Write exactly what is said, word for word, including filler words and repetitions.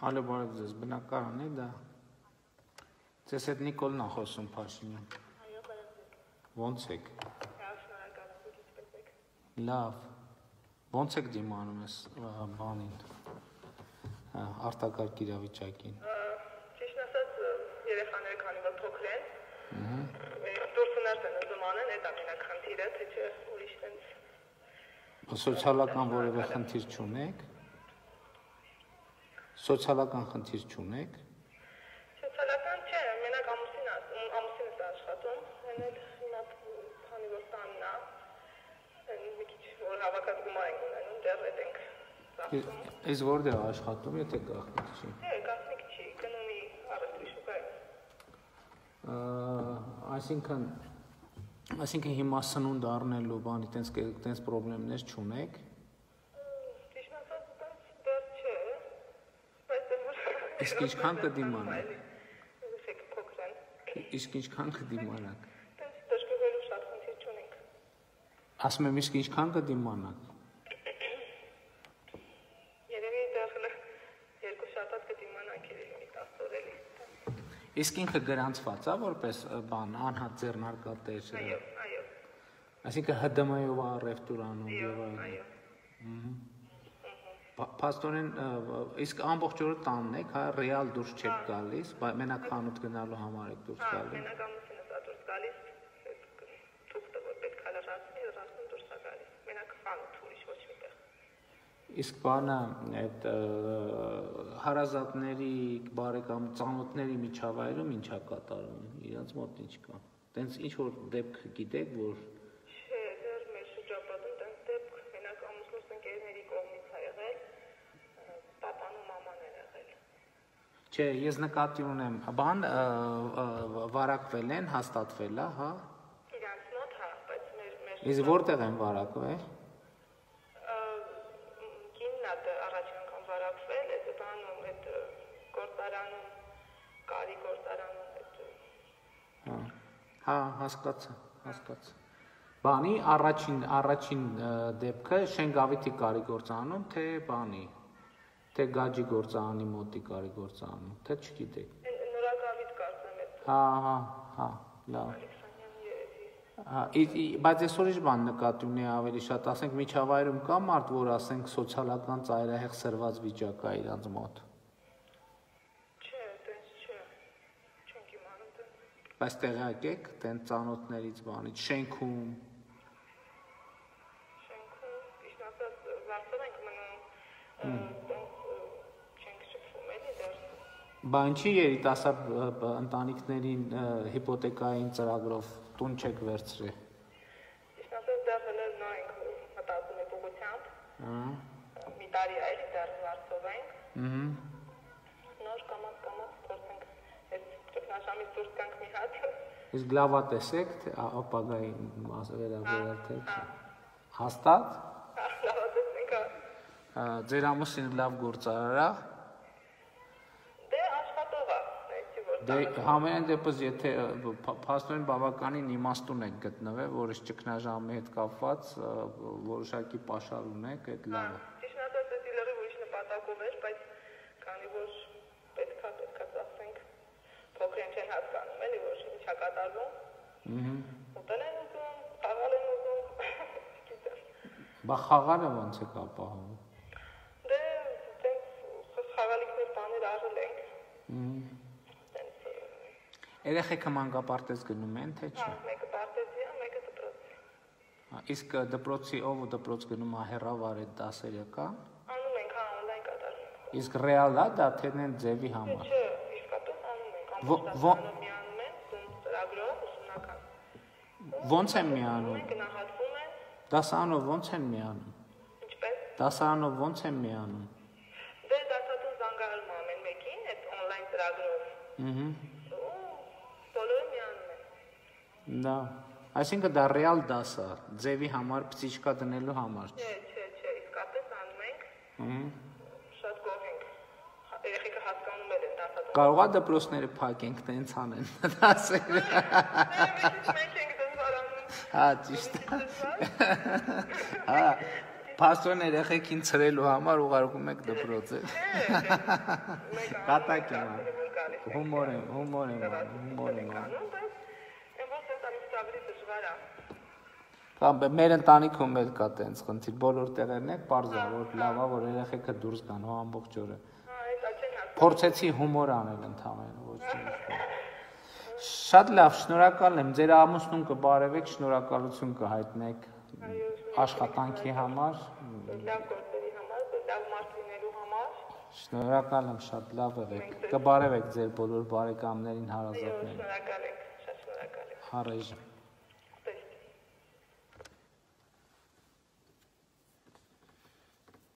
Հալո բարև ձեզ, բնակարան է դա։ Ձեզ հետ Նիկոլն ա խոսում Փաշինյան։ Այո, բարև ձեզ։ Ոնց եք։ Լավ, շնորհակալ եմ, դուք ինչպե՞ս եք։ Լավ։ Ոնց եք դիմանում ես բանին։ Արտակարգ իրավիճակին։ Ճիշտ ասած, երեխաները քանի որ փոքր են, դուրս ունած են ուզում անեն, այդ ամենակ խնդիրը, թե չէ ուրիշ տենց։ Սոցիալական որևէ խնդիր չունեք։ Սոցիալական խնդիր չունեք։ Սոցիալական չէ, մենակ ամուսին ամուսինս է աշխատում, այն էլ հիմա քանի որ տանն է, մի քիչ որ հավաքած գումար ենք ունենում, դեռ այդ ենք ծախսում։ Իսկ որտեղ աշխատում, եթե գաղտնիք չի։ Չէ, գաղտնիք չի, գնումի առևտրի շուկայում։ Այսինքն Այսինքն հիմա սնունդ առնելու բանի տենց տենց խնդիրներ չունեք։ Ճիշտ ասած, տենց դեռ չէ, բայց Իսկ ինչքան կդիմանաք։ Ուսեք փոքր են։ Իսկ ինչքան կդիմանաք։ Տենց դժգոհելու շատ խնդիր չունենք։ Ասում եմ, իսկ ինչքան կդիմանաք։ Երևի դեռ երկու շաբաթ կդիմանանք երևի տասը օր էլի։ Իսկ ինքը գրանցված է որպես բան անհատ ձեռնարկատեր։ Այո, այո։ Այսինքն Հ D M-ով առևտուր անում եւ այլն։ Այո։ Փաստորեն իսկ ամբողջ օրը տանն եք, հա, ռեալ դուրս չեք գալիս, մենակ խանութ գնալու համար եք դուրս գալիս։ Մենակ ամուսինս է դուրս գալիս, թուղթը որ պետք է լրացնի, լրացնում դուրս է գալիս։ Մենակ խանութ ուրիշ ոչ միտեղ։ Իսկ բանը այդ հարազատների, բարեկամ ծանոթների միջավայրում ինչ է կատարում, իրենց մոտ ինչ կա։ Տենց ինչ որ դեպք գիտեք, որ Չէ, դեռ մեր շրջապատում տենց դեպք մենակ ամուսնուս ընկերների կողմից է եղել, պապան ու մաման են եղել։ Չէ, ես նկատի ունեմ, բան վարակվել են, հաստատվել է, հա։ Իրանց մոտ հա, բայց մեր մեր Իսկ որտեղ են վարակվել։ Կիննատը առաջին անգամ վարակվել, այդ բանում, այդ գործարանում, կարի գործարանում, այդ Հա, հա, հասկացա, հասկացա։ Բանի առաջին առաջին դեպքը Շենգավիթի կարի գործանում, թե բանի, թե Գաջի գործարանի մոտի կարի գործանում, թե չգիտեք։ նորագավիթ կարծեմ այդ Հա, հա, հա, լավ։ Ալեքսանյան երևի։ Հա, բայց այսօր ինչ բան նկատի ունի ավելի շատ, ասենք միջավայրում կա մարդ, որ ասենք սոցիալական ծայրահեղ սրված վիճակ է իրանց մոտ։ Չէ, տենց չէ։ Չենք իմանում տենց։ Բայց տեղյակ եք, տենց ծանոթներից բանից, շենքում։ Շենքում, ճիշտ ասած, վարձով ենք մնում, տենց չենք շփվում էլի դեռ։ Բա ինչի երիտասարդ ընտանիքներին հիպոթեկային ծրագրով տուն չեք վերցրել։ Ճիշտ ասած, դեռ հələ նոր ենք մտածում ենք ուղղությամբ։ Հա։ Մի տարի է էլի դեռ վարձով ենք։ Ահա։ Նոր կամած կամած փորձենք այդ ճգնաժամից դուրս գանք մի հատ։ Իսկ լավա տեսեք, թե ապագայի վերաբերյալ թե չէ։ Հաստատ։ Լավ տեսնենք։ Ձեր ամուսինը լավ գործարար է։ Դե աշխատող է, այսի որ։ Դե համենայն դեպս եթե փաստորեն բավականին իմաստուն եք գտնվել, որը ճգնաժամի հետ կապված որոշակի պաշար ունեք, այդ լավ է։ Ճիշտ ասած, դա լրիվ ուրիշ նպատակով էր, բայց քանի որ պետքա պետքա ծախսենք, փոքրեն չեն հասկանում, էլի որ ինչ է կատարվում։ Ահա։ Ուտել են ուզում, խաղալ են ուզում, գիտեմ։ Բա խաղալը ոնց է ապահովում։ Դե տենց խաղալիքներ բաներ արել ենք։ Ահա։ Տենց Երեխեքը մանկապարտեզ գնում են, թե չէ։ հա, մեկը պարտեզի է, մեկը դպրոցի։ Իսկ դպրոցի ով դպրոց գնում է հեռավար այդ դասերը կա։ Անում ենք, հա, օնլայն կատարում։ Իսկ ռեալ է դա թե նեն ձևի համար։ Չէ, իսկապես անում ենք, Ո- ամբողջ միանում են, տենց ծրագրով ուսումնական։ Ոնց են միանում։ Գնահատվում են, Դասարանով ոնց են միանում։ ինչպես։ Դասարանով ոնց են միանում։ Դե դասատուն զանգահարում ամեն մեկին այդ օնլայն ծրագրով։ Ահա։ Ու բոլորը միանում են։ Դա։ Այսինքն դա ռեալ դաս է, ձևի համար, փսիչկա դնելու համար։ Չէ, չէ, չէ, իսկապես անում ենք, Ահա։ շատ գոհ ենք։ Երեխեքը հասկանում են դասատուն։ Կարող է դպրոցները փակենք, տենց անեն դասերը։ Մենք ենք դժվարանում։ Հա, ճիշտ է։ Հա, Պաստորն երեխեքին ցրելու համար ուղարկում եք դպրոց է։ Կատակ եմ։ Հումոր եմ, հումոր եմ, հումոր եմ։ Կամ մեր ընտանիքում էլ կա տենց խնդիր, բոլոր տեղերն է, պարզ է, որ լավ է, որ երեխեքը դուրս գան, հո ամբողջ օրը։ Փորձեցի հումոր անել ընդհանրապես, ոչ ինչ։ Շատ լավ, շնորհակալ եմ, ձեր ամուսնուն կբարևեք, շնորհակալություն կհայտնեք աշխատանքի համար։ Լավ գործերի համար, լավ մարդ լինելու համար։ Շնորհակալ եմ, շատ լավ եղեք։ Կբարևեք ձեր բոլոր բարեկամներին, հարազատներին։ Շնորհակալ ենք, շատ շնորհակալ եմ։ Հարեժ։